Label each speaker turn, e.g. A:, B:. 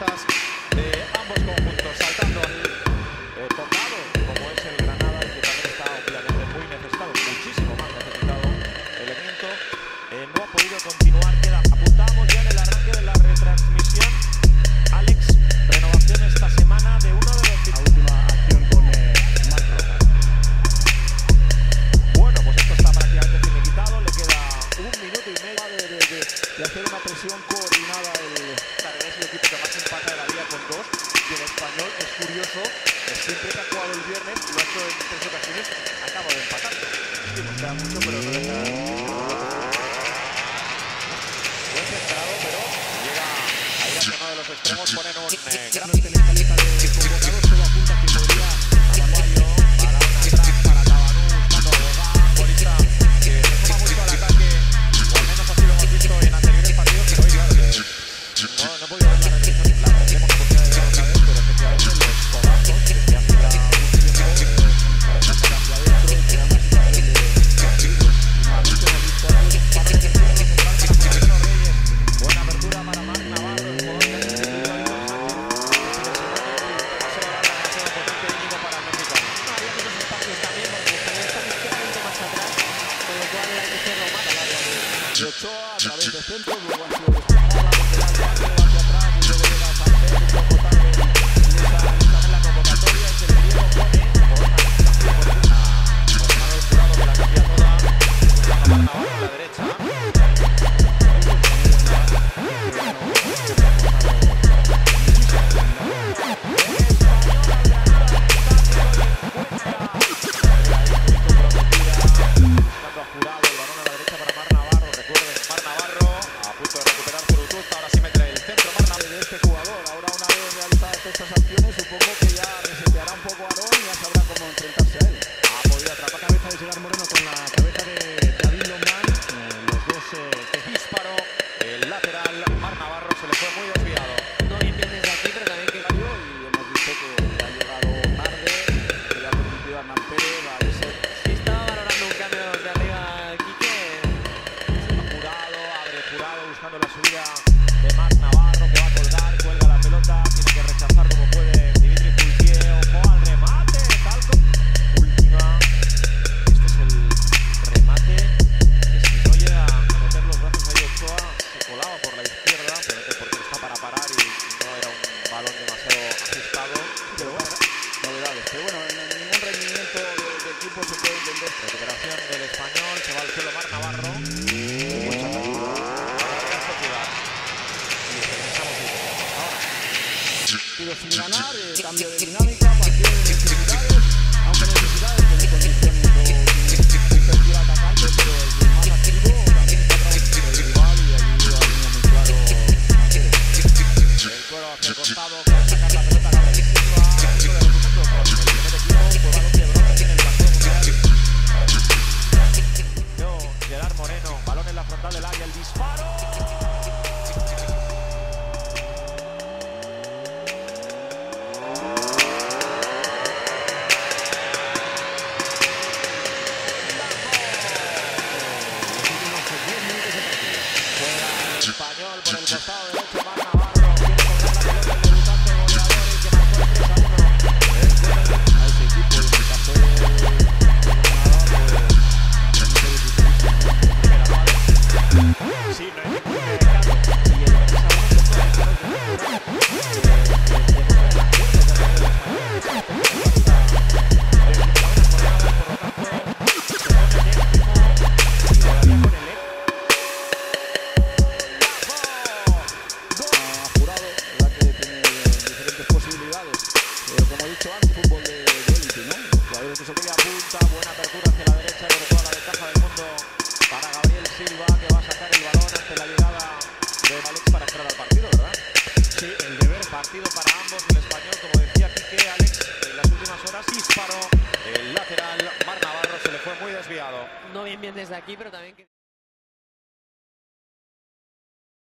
A: futbolistas de ambos conjuntos saltando al tocado, como es el Granada, que también está obviamente muy necesitado, muchísimo más necesitado. El evento no ha podido continuar. Apuntábamos ya en el arranque de la retransmisión. Alex, renovación esta semana de uno de los...
B: La última acción con Marco.
A: Bueno, pues esto está prácticamente finiquitado. Le queda un minuto y medio
B: de hacer una presión coordinada.
A: Es el equipo que más empata de la liga con 2. Y el Español es curioso, siempre que ha jugado el viernes, lo ha hecho en 3 ocasiones, acaba de empatar. Sí, nos queda mucho, pero no deja de... Buen centrado, pero llega a ir hacia uno de los extremos, ponen un gran...
B: No está en esta lista de convocados, todo apunta que podría
A: Aguayo, balón atrás para Tabanú, buscando a Bogán, futbolista que se suma mucho al ataque, o al menos así lo hemos visto en anteriores partidos, pero hoy claro, no he podido ver la repetición, la tendremos oportunidad de ver otra vez, pero efectivamente los codazos que hacía un tiempo buena apertura para Marc Navarro, el jugador que ha recibido ahí con Sánchez, paseo potente Íñigo para el mexicano.
C: Había muchos espacios también, porque el español está ligeramente más atrás, con lo cual hay que hacerlo más al área
B: de Ochoa a través de centro, luego ha sido despejada, lateral hacia atrás, y luego llega a Sánchez, un poco tarde en la convocatoria, y que el griego pone
A: Manuel Jurado que la cambia toda, buscando a Marc Navarro a la derecha.
B: estas acciones, supongo que ya reseteará un poco a Aarón y ya sabrá cómo enfrentarse a él.
A: Ha podido atrapar
B: La cabeza de Gerard Moreno con la cabeza de David Lomán, los dos
A: disparo, el lateral, Marc Navarro se le fue muy desviado.
C: No bien desde aquí, pero también que...
B: y hemos visto que ha llegado tarde, que le ha permitido a Hernán Pérez a ese...
C: Si estaba valorando un cambio de arriba Quique.
A: Jurado, abre Jurado buscando la subida de Marc Navarro, que va a colgar, cuelga la pelota, tiene que rechazar como puede Dimitri Fulquier, ojo al remate, Talco. Última, este es el remate, que si no llega a meter los brazos ahí Ochoa, se colaba por la izquierda, pero porque está para parar y no era un balón demasiado ajustado.
B: Pero bueno, novedades. Pero bueno, en ningún rendimiento de equipo se puede entender.
A: Recuperación del Español, se va al suelo Marc Navarro.
B: Partido sin ganar, cambio de dinámica, partido de necesidades, aunque necesidades tiene condiciones o infraestructura atacante, pero el más activo también está trabajando el rival y ahí ha venido muy claro.
A: El cuero hacia el costado para sacar la pelota a Gabriel Silva, uno de los minutos con el primer equipo, fue balón de bronce en el partido mundial. Gerard Moreno, balón en la frontal del área, el disparo. Español por el costado derecho, Marc Navarro quiere colgar la pelota, el debutante goleador y que marcó el 3-1.
B: A ese equipo en el caso de Granada,
A: sí, no hay ningún cambio. Y el 3-1
B: posibilidades, pero como he dicho antes, fútbol de élite, ¿no? Jugadores que se
A: a punta, buena apertura hacia la derecha, pero toda la ventaja del mundo para Gabriel Silva, que va a sacar el balón ante la llegada de Alex para entrar al partido, ¿verdad?
B: sí, el deber.
A: Partido para ambos, el Español, como decía Quique, Alex, en las últimas horas disparó el lateral, Marc Navarro se le fue muy desviado.
C: No bien desde aquí, pero también que...